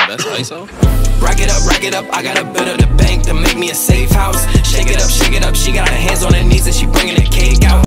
That's ISO? Rack it up, I gotta build up the bank to make me a safe house. Shake it up, she got her hands on her knees and she bringing the cake out.